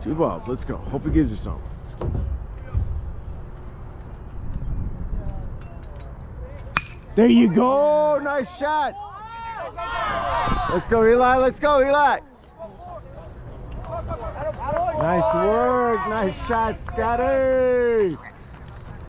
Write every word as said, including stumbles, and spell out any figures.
Two balls. Let's go. Hope he gives you some. There you go. Nice shot. Let's go, Eli. Let's go, Eli. Nice work. Nice shot, Scotty.